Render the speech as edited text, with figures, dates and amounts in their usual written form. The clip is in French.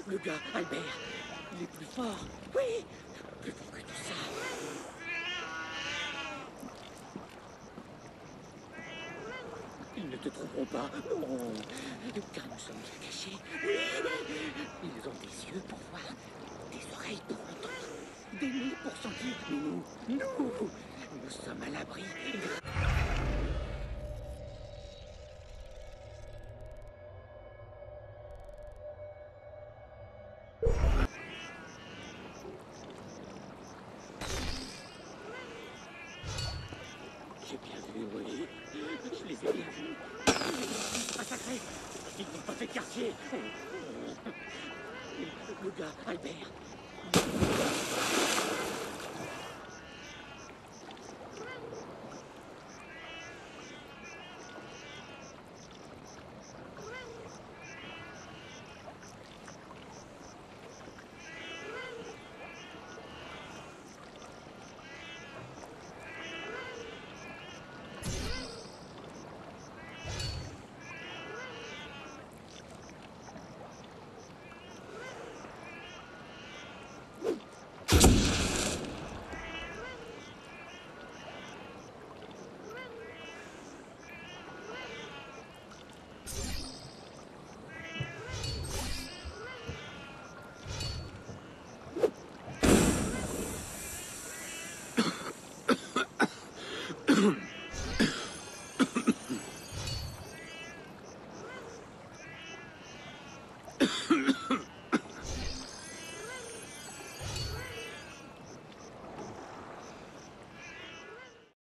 Le gars, Albert, il est plus fort. Oui, plus fort que tout ça. Ils ne te trouveront pas. Non, car nous sommes bien cachés. Ils ont des yeux pour voir, des oreilles pour entendre, des nez pour sentir. Mais nous sommes à l'abri. J'ai bien vu, oui. Je les ai bien vus. Massacrés. Ils n'ont pas fait de quartier. Le gars, Albert.